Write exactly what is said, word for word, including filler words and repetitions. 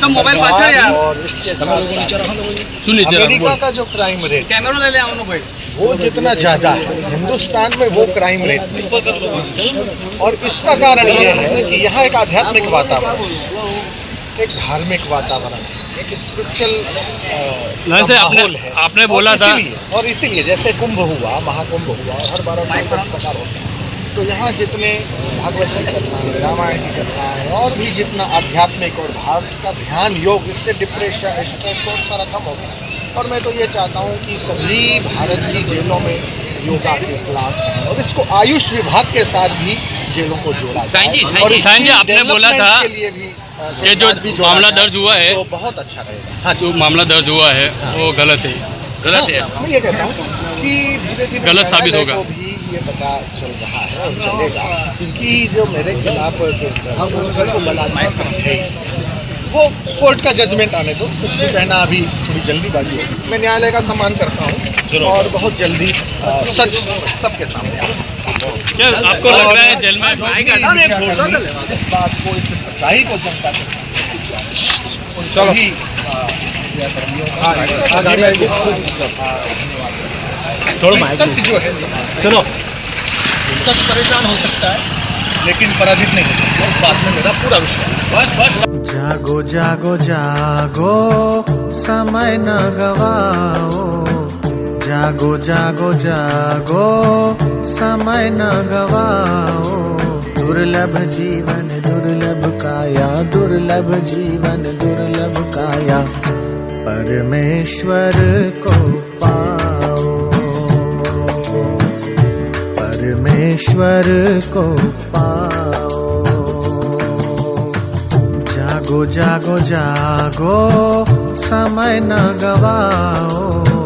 Mobile पाछड़ यार। और इसके सुनिए अमेरिका का जो क्राइम रेट कैमरा ले ले आओ भाई, वो जितना ज्यादा है हिंदुस्तान में वो क्राइम रेट नहीं। और इसका कारण ये है कि यहाँ एक आध्यात्मिक वातावरण, एक धार्मिक वातावरण, एक स्पिरिचुअल माहौल है। आपने बोला था और इसीलिए जैसे कुंभ हुआ, महाकुंभ हुआ, हर बार प्रकार होता है, तो यहाँ जितने भागवत की कथाएं, रामायण की कथाएं और भी जितना आध्यात्मिक और भारत का ध्यान योग, इससे डिप्रेशन, स्ट्रेस और सारा कम हो गया। और मैं तो ये चाहता हूँ कि सभी भारत की जेलों में योगा के क्लास हैं और इसको आयुष विभाग के साथ भी जेलों को जोड़ा जाए। और साईं जी आपने बोला था के लिए भी कि जो मामला दर्ज हुआ है तो बहुत अच्छा रहेगा। हाँ, जो मामला दर्ज हुआ है वो गलत है, गलत है। मैं ये कहता हूँ कि धीरे धीरे गलत साबित होगा, भी ये पता चल रहा है और चलेगा कि जो मेरे खिलाफ है वो कोर्ट का जजमेंट आने दो। कुछ भी कहना अभी थोड़ी जल्दीबाजी है। मैं न्यायालय का सम्मान करता हूँ और बहुत जल्दी सच सबके सामने आएगा। क्या आपको लग रहा है जेल में आएगा इस बात को, इस सच्चाई को जनता को चलो सच जो है, चलो सच परेशान हो सकता है लेकिन पराजित नहीं हो सकता। इस बात में मेरा पूरा विश्वास। बस बस जागो जागो जागो, समय न गवाओ। जागो जागो जागो, समय न गवाओ। दुर्लभ जीवन दुर्लभ काया, दुर्लभ जीवन दुर्लभ काया। परमेश्वर को पाओ, परमेश्वर को पाओ। जागो जागो जागो, समय न गवाओ।